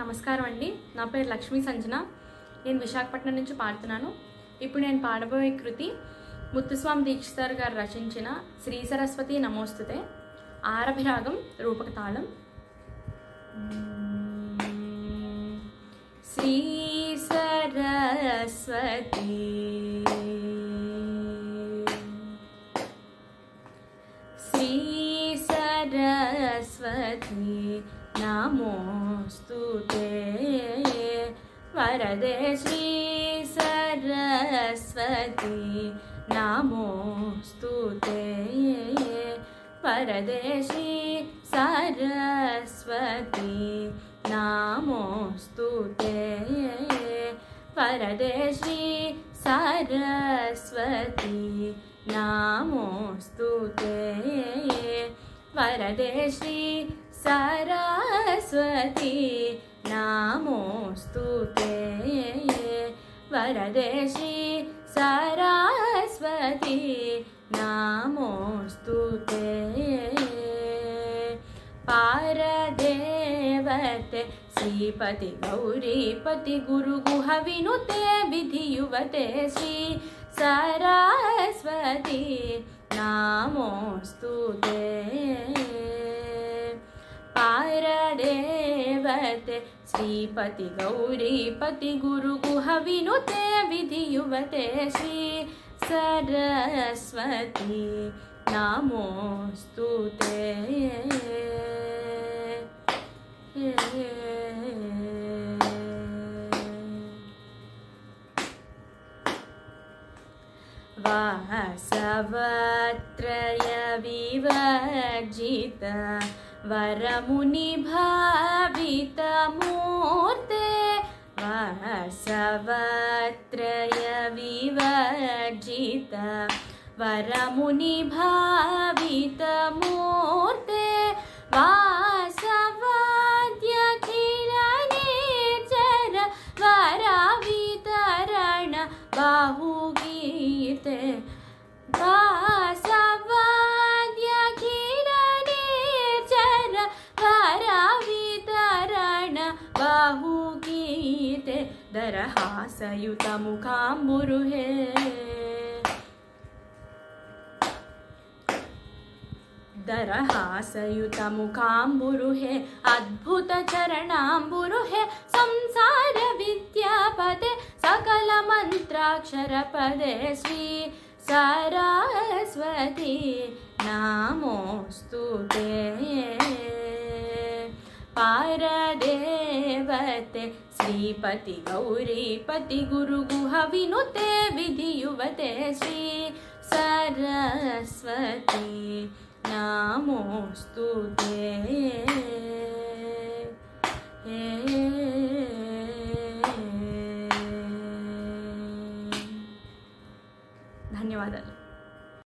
నమస్కారం అండి. నా పేరు లక్ష్మీ సంజన. నేను విశాఖపట్నం నుంచి పాడుతున్నాను. ఇప్పుడు నేను పాడబోయే కృతి ముత్తుస్వామి దీక్షితార్ గారు రచించిన శ్రీ సరస్వతి నమోస్తుతే. ఆరభిరాగం, రూపక తాళం. శ్రీ సరస్వతి శ్రీ సరస్వతి నమోస్తుతే వరదే. శ్రీ సరస్వతి నమోస్తుతే వరదే. శ్రీ సరస్వతి నమోస్తుతే వరదే. శ్రీ సరస్వతి నమోస్తుతే వరదే. శ్రీ సరస్వతి నమోస్తుతే వరదే. శ్రీ సరస్వతి నమోస్తుతే. पारदेवते श्रीपति गौरीपति गुरु गुह विनुते विधियुवते. श्री सरस्वती नमोस्तुते. पारदेवते श्रीपति गौरीपति गुरु गुह विनुते विधियुवते. श्री सरस्वती नमोस्तुते. वासवत्रय विवर्जित वरमुनि भावित मूर्ते. वासवत्रय विवर्जित वरमुनि भावित मूर्ते. वासवाद्यखिल निर्जर वरवितरण बाहुगीते. वासवाद्यखिल निर्जर वरवितरण बाहुगीते. दरहासयुत मुखाम्बुरुहे दरहासयुत मुखाम्बुरुहे अद्भुत चरणाम्बुरुहे. संसार विद्यापदे सकल मंत्राक्षर पदे. श्री सरस्वती नमोस्तुते. पारदेवते श्रीपति गौरीपति गुरु गुह विनुते विधियुवते. श्री सरस्वती नमोस्तुते. ధన్యవాదాలు.